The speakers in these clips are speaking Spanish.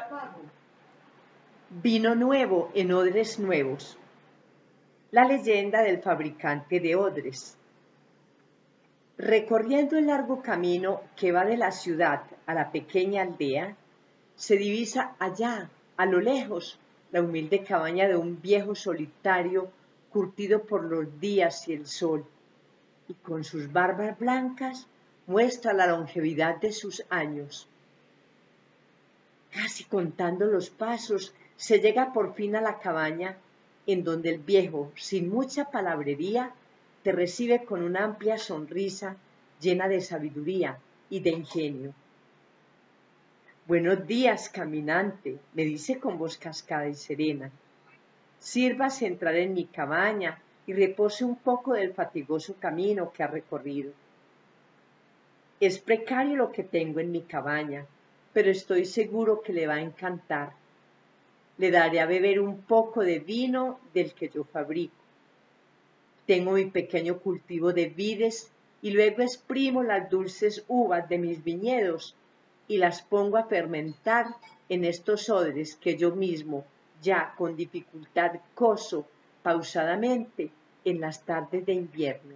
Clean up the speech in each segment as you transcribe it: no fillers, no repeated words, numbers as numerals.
Vino nuevo en odres nuevos. La leyenda del fabricante de odres. Recorriendo el largo camino que va de la ciudad a la pequeña aldea, se divisa allá, a lo lejos, la humilde cabaña de un viejo solitario curtido por los días y el sol, y con sus barbas blancas muestra la longevidad de sus años. Casi contando los pasos, se llega por fin a la cabaña, en donde el viejo, sin mucha palabrería, te recibe con una amplia sonrisa llena de sabiduría y de ingenio. Buenos días, caminante, me dice con voz cascada y serena. Sírvase entrar en mi cabaña y repose un poco del fatigoso camino que ha recorrido. Es precario lo que tengo en mi cabaña, pero estoy seguro que le va a encantar. Le daré a beber un poco de vino del que yo fabrico. Tengo mi pequeño cultivo de vides y luego exprimo las dulces uvas de mis viñedos y las pongo a fermentar en estos odres que yo mismo, ya con dificultad, cozo pausadamente en las tardes de invierno.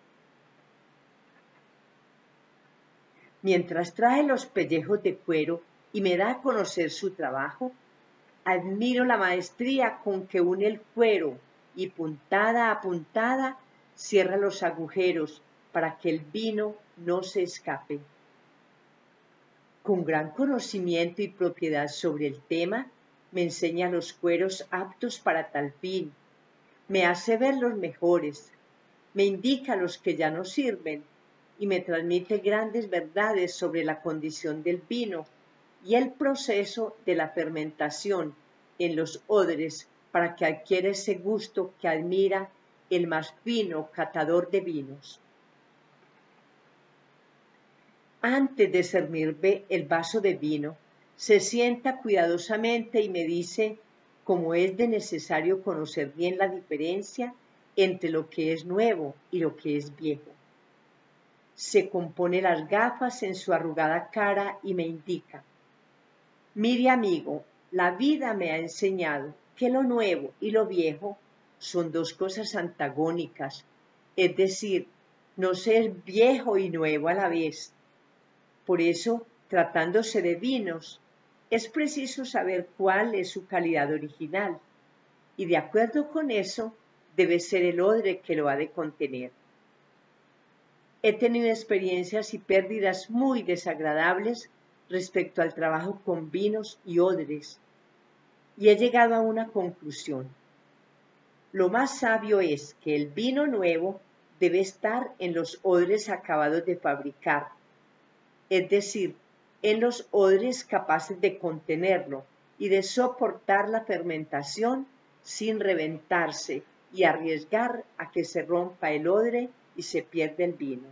Mientras trae los pellejos de cuero y me da a conocer su trabajo, admiro la maestría con que une el cuero y puntada a puntada cierra los agujeros para que el vino no se escape. Con gran conocimiento y propiedad sobre el tema, me enseña los cueros aptos para tal fin, me hace ver los mejores, me indica los que ya no sirven y me transmite grandes verdades sobre la condición del vino y el proceso de la fermentación en los odres para que adquiera ese gusto que admira el más fino catador de vinos. Antes de servirme el vaso de vino, se sienta cuidadosamente y me dice cómo es de necesario conocer bien la diferencia entre lo que es nuevo y lo que es viejo. Se compone las gafas en su arrugada cara y me indica: mire, amigo, la vida me ha enseñado que lo nuevo y lo viejo son dos cosas antagónicas, es decir, no ser viejo y nuevo a la vez. Por eso, tratándose de vinos, es preciso saber cuál es su calidad original, y de acuerdo con eso, debe ser el odre que lo ha de contener. He tenido experiencias y pérdidas muy desagradables respecto al trabajo con vinos y odres, y he llegado a una conclusión. Lo más sabio es que el vino nuevo debe estar en los odres acabados de fabricar, es decir, en los odres capaces de contenerlo y de soportar la fermentación sin reventarse y arriesgar a que se rompa el odre y se pierda el vino.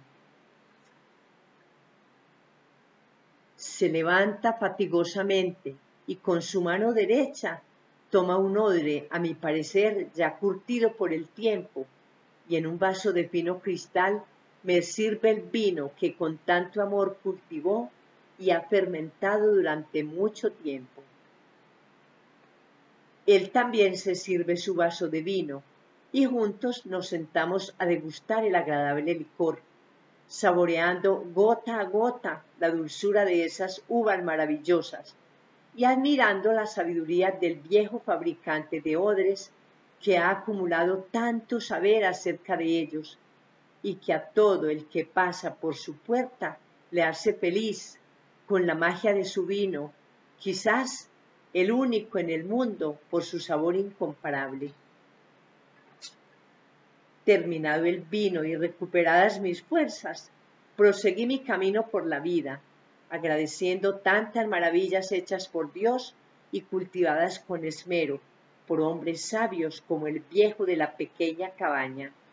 Se levanta fatigosamente y con su mano derecha toma un odre, a mi parecer ya curtido por el tiempo, y en un vaso de fino cristal me sirve el vino que con tanto amor cultivó y ha fermentado durante mucho tiempo. Él también se sirve su vaso de vino y juntos nos sentamos a degustar el agradable licor, saboreando gota a gota la dulzura de esas uvas maravillosas y admirando la sabiduría del viejo fabricante de odres que ha acumulado tanto saber acerca de ellos y que a todo el que pasa por su puerta le hace feliz con la magia de su vino, quizás el único en el mundo por su sabor incomparable. Terminado el vino y recuperadas mis fuerzas, proseguí mi camino por la vida, agradeciendo tantas maravillas hechas por Dios y cultivadas con esmero por hombres sabios como el viejo de la pequeña cabaña.